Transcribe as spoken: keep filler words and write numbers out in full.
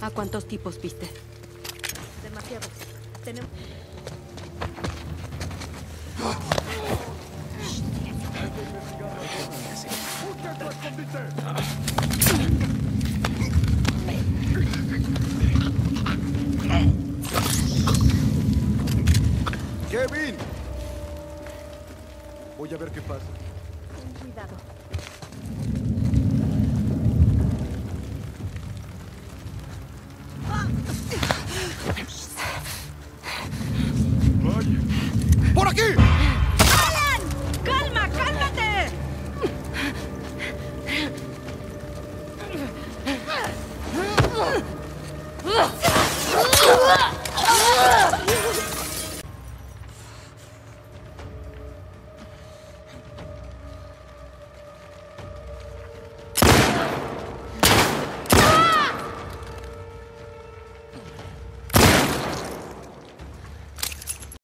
¿A cuántos tipos viste? Demasiados. Tenemos... ¡Kevin! Voy a ver qué pasa. Ten cuidado. ¡Ay! ¡Por aquí! ¡Alan! ¡Calma, cálmate! ¡Ah!